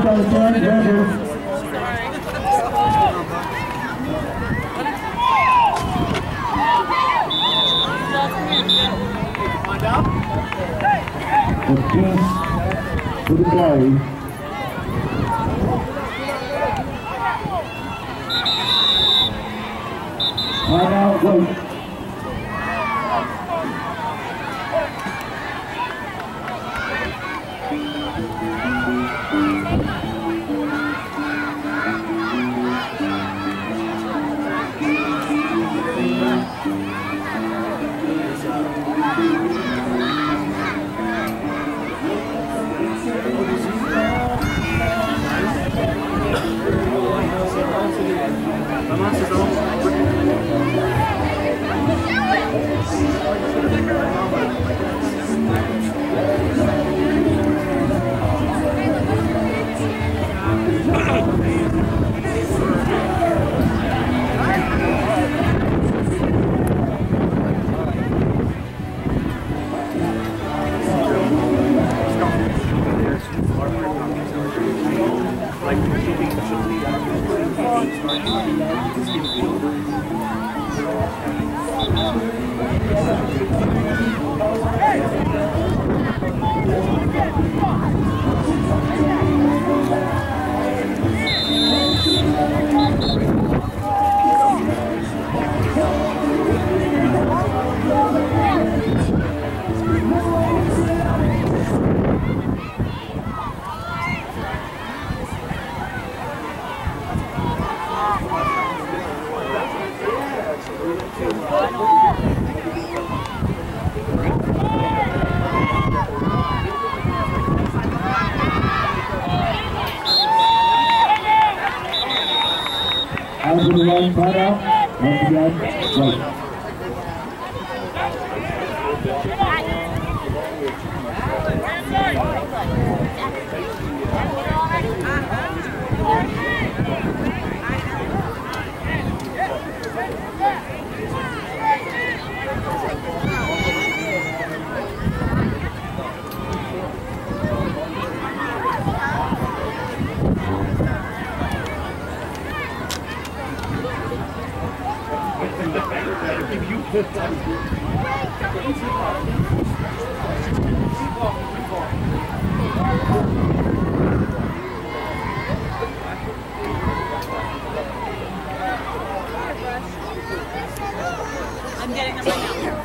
To the play. Timeout, wait. As we run right out, once again, right. I'm getting them right now.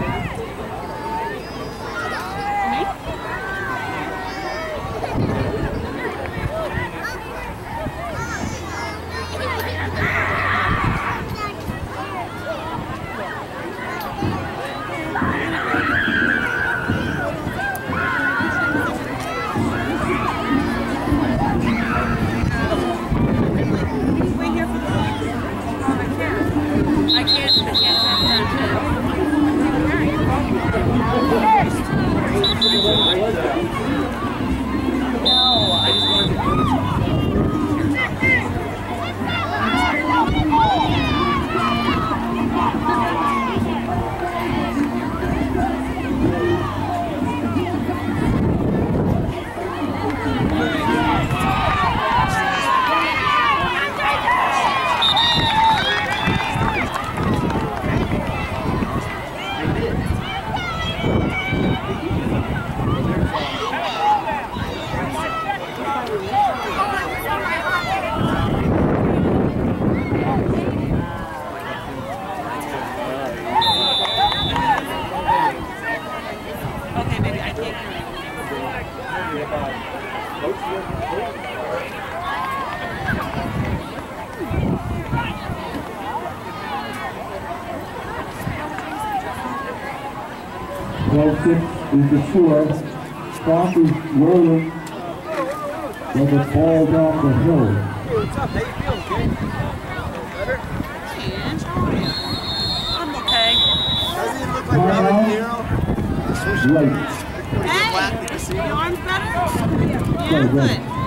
Is the score. Cross is rolling when it falls off the hill. What's up? How you feeling, kid? Better? I'm okay. Doesn't it look like Robert De Niro? Right. Hey, your arm's better? Yeah, good.